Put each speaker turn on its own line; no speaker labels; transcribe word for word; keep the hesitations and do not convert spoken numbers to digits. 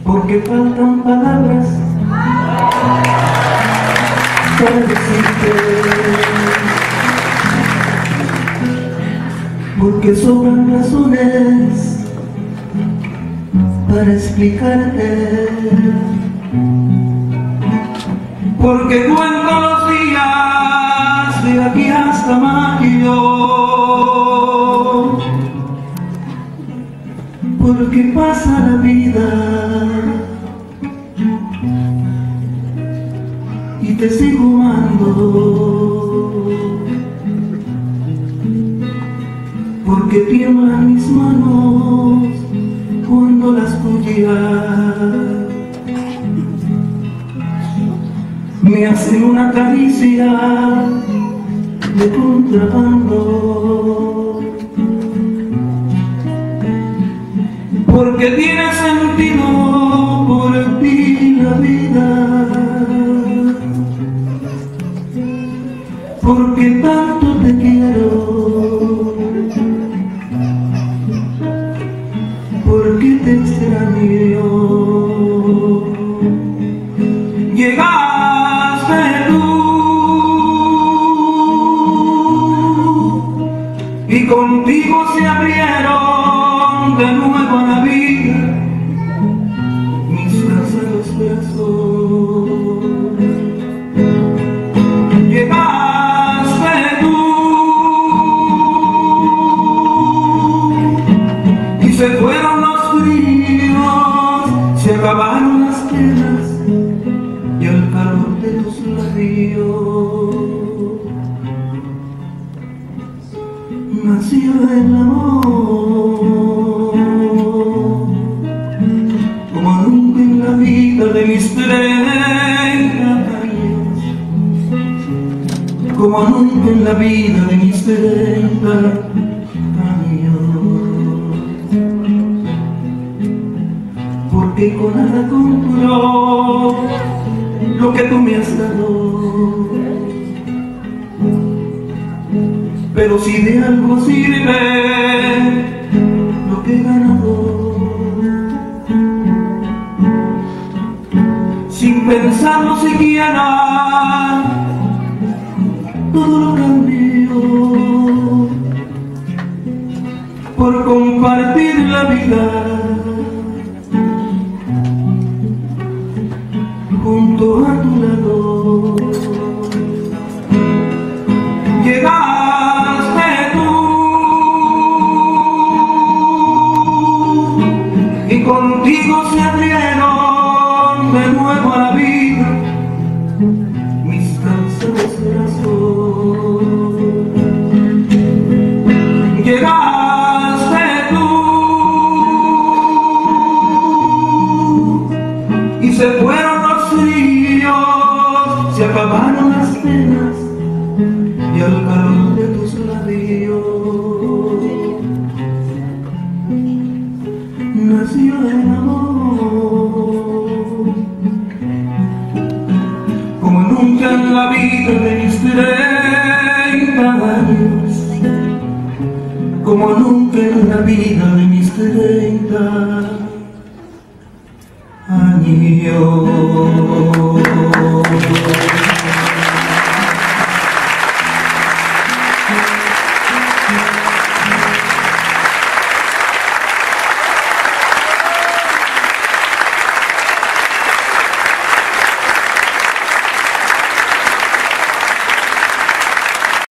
porque faltan palabras para decirte, porque sobran razones para explicarte, porque cuento los días de aquí hasta mayo, porque pasa la vida y te sigo amando, porque tiemblan mis manos cuando las tuyas me hacen una caricia de contrabando, porque tiene sentido por ti la vida, porque tanto te quiero, porque te extraño. Llegaste tú y contigo se abrieron de nuevo a la vida mis cansados brazos. Llegaste tú y se fueron los fríos, se acabaron las penas y el calor de tus labios. Nació el amor como nunca en la vida de mis treinta años, como nunca en la vida de mis treinta años, porque con nada compró lo que tú me has dado, pero si de algo sirve lo que he ganado, sin pensarlo siquiera todo lo cambio por compartir la vida junto a tu lado. Llegaste tú y contigo se abrieron de nuevo a la vida mis cansados brazos. Llegaste tú y se fueron los fríos, se acabaron las penas y al calor de tus labios nació el amor como nunca en la vida de mis treinta años, como nunca en la vida de mis treinta años.